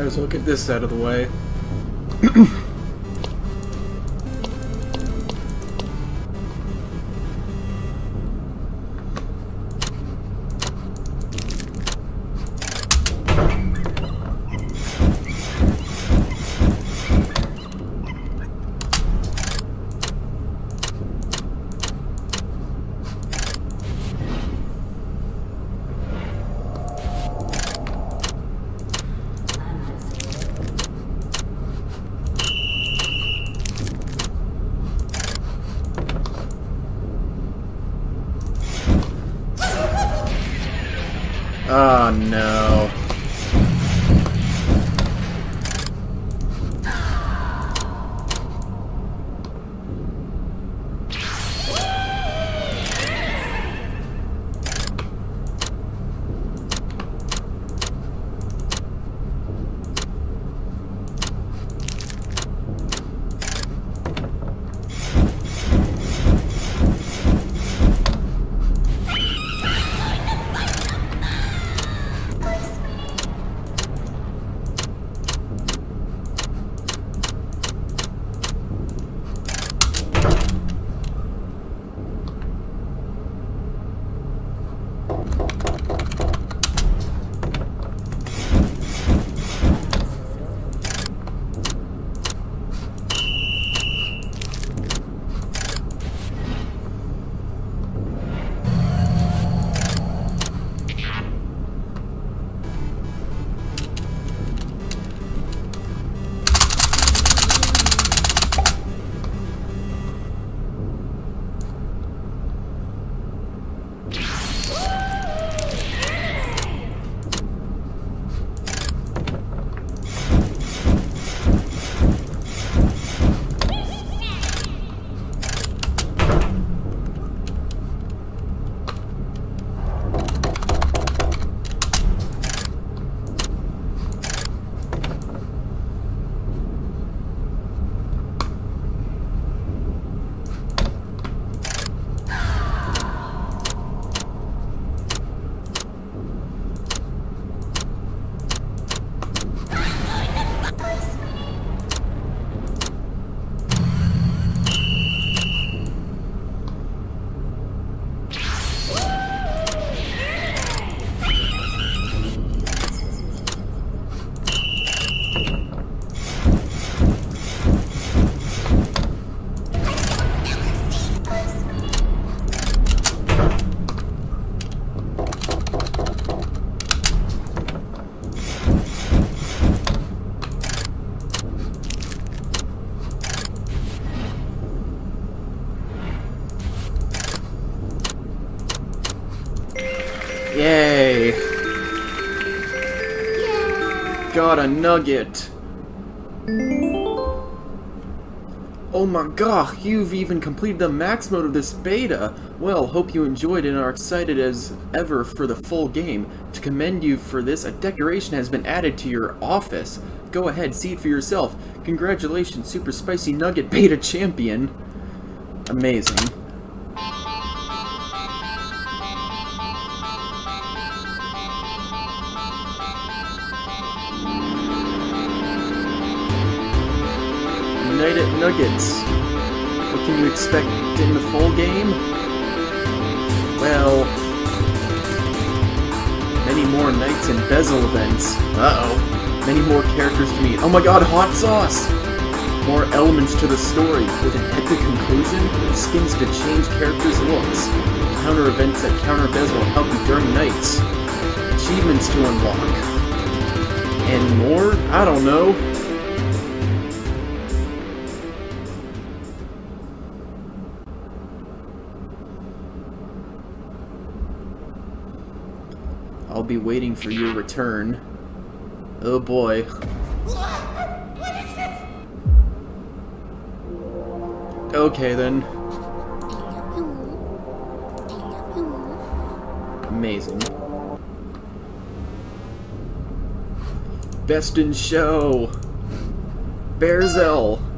Might as well get this out of the way. Oh no. Yay! Got a nugget! Oh my god, you've even completed the max mode of this beta! Well, hope you enjoyed and are excited as ever for the full game. To commend you for this, a decoration has been added to your office. Go ahead, see it for yourself. Congratulations, Super Spicy Nugget Beta Champion! Amazing. United Nuggets. What can you expect in the full game? Well, many more Knights and Bezel events. Uh-oh. Many more characters to meet. Oh my god, hot sauce! More elements to the story, with an epic conclusion, skins to change characters' looks, counter events that counter Bezel will help you during nights, achievements to unlock, and more? I don't know. I'll be waiting for your return. Oh boy. What is this? Okay then. Amazing. Best in show. Bearzel.